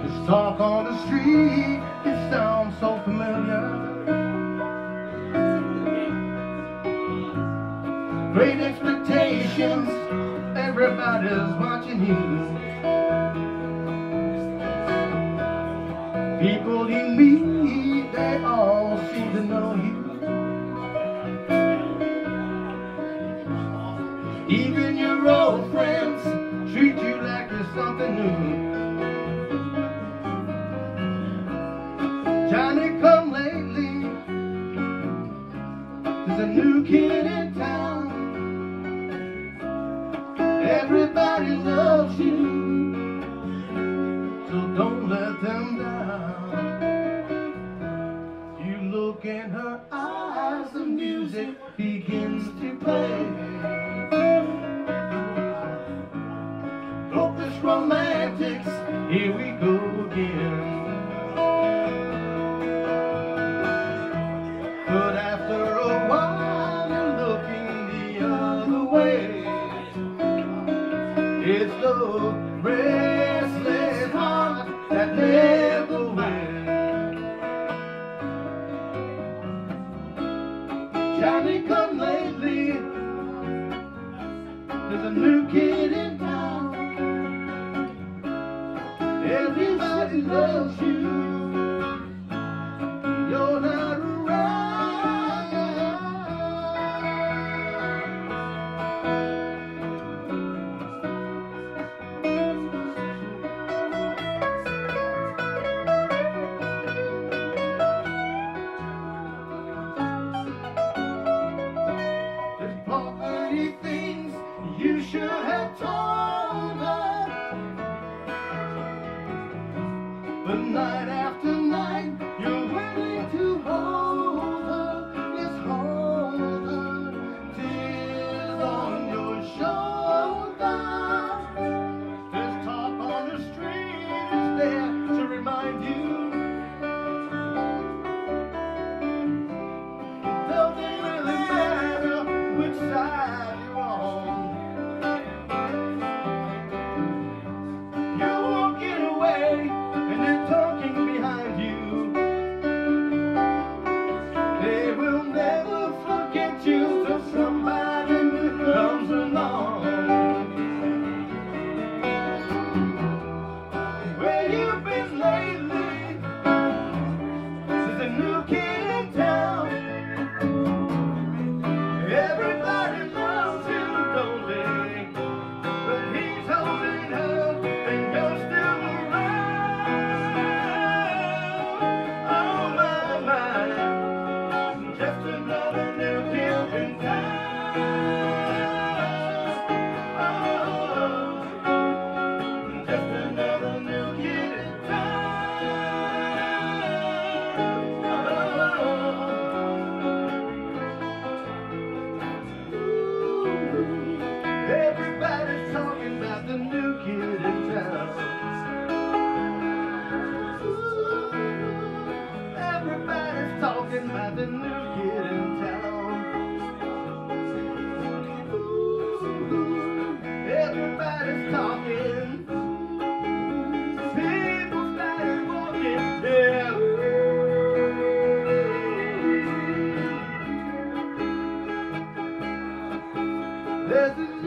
This talk on the street, it sounds so familiar. Great expectations, everybody's watching you. People you meet, they all seem to know you. Even your old friends treat you like you're something new. Johnny come lately, there's a new kid in town. Everybody loves you, so don't let them down. You look in her eyes, the music begins to play. Hopeless romantics, here we go again. But after a while, you're looking the other way. It's the restless heart that never wins. Johnny come lately, there's a new kid in town. Everybody loves you, you're not around. There's plenty things you should have told her, but night after night you're willing to hold her. Yes, hold her. Tears on your shoulder. There's talk on the street, it's there to remind you. It doesn't really matter which side you're on. You're walking away and they're talking behind you. They will never forget you till somebody new comes along. Where you been lately? There's a new kid in town. Everybody loves you, don't they? But he's holding her and you're still around. Oh my, my, just another new kid in town. Oh, just another new kid in town. Everybody's talking about the new kid in town. Everybody's talking about the new kid in town. Everybody's talking. People started walking there. There's a